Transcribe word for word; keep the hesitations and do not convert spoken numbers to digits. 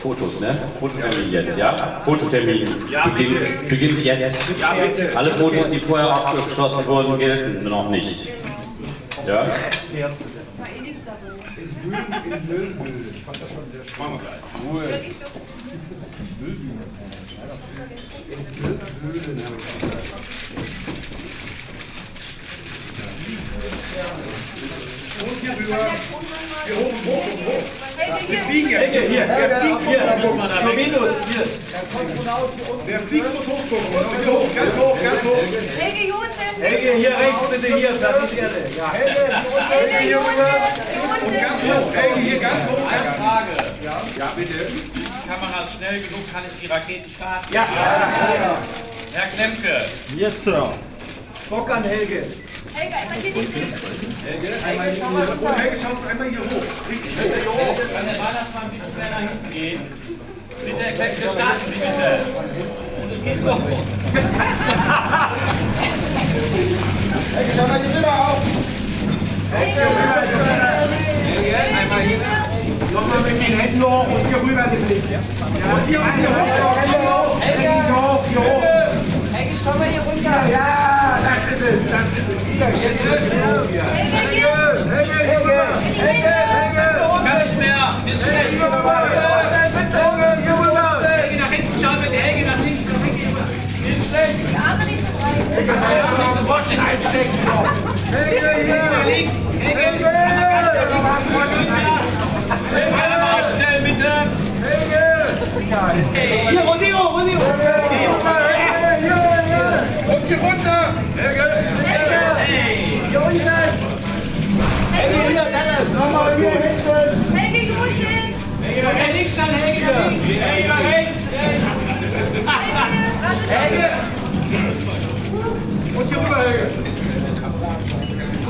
Fotos, ne? Fototermin jetzt, ja? Fototermin Ja, beginnt, beginnt jetzt. Ja, bitte. Alle Fotos, die vorher abgeschlossen wurden, gelten noch nicht. Ja? Ich fand das schon sehr schön. Machen wir gleich. Ruhe. Und hier rüber. Hier hoch, hoch, hoch, hoch. Wir fliegen ja. Hier, hier. Wer fliegt, muss hochgucken. Torpedos, hier. Wer fliegt, muss hochgucken. Hier hoch, ganz hoch, ganz hoch. Helge, hier unten. Helge, hier rechts, bitte, hier. Platz ist Erde. Ja, Helge, Helge, hier und unten. ganz hoch. Helge, hier ganz hoch. Eine Frage. Ja, ja, bitte. Die Kamera ist schnell genug, kann ich die Rakete starten? Ja. Ja. Herr Klemke. Yes, Sir. Bock an Helge. Helge, einmal hier nicht. Helge, einmal hier hoch. Oh, Helge, schaust du einmal hier hoch. Richtig, Helge, hier hoch. Kann der Weihnachtsmann ein bisschen mehr nach hinten gehen? Bitte, Herr Klemke, starten Sie bitte. Und es geht noch. Helge, schau mal hier rüber auf. Helge, Helge, einmal hier. Nochmal mit den Händen hoch und hier rüber den Blick. Ja, und hier, und hier hoch. Hände hoch. Hände hoch, hier hoch. Helge, schau mal hier runter. Ja, das ist es, das ist es. Hier, hier, hier. Helge, hier. Helge, Helge, Helge, Helge. Kann nicht mehr. Ist Helge, schlecht. hier rüber. Helge, hier rüber. Helge nach hinten schauen, bitte. Helge nach hinten. Nach hinten. Ist schlecht. Die Arme nicht so breit. Einfach nicht so Boschen einstecken. Helge, hier. Nach links. Helge, einmal ganz nach links. Alle mal aufstellen, bitte. Helge. Hier, Rodeo, Rodeo. Und hier runter! Helge! Helge! Hey. Hier unten! Helge, hier, Dennis! Nochmal hier hinten! Helge, hier unten. Helge, nach links dann, Helge. Helge, nach rechts. Helge! Und hier rüber, Helge!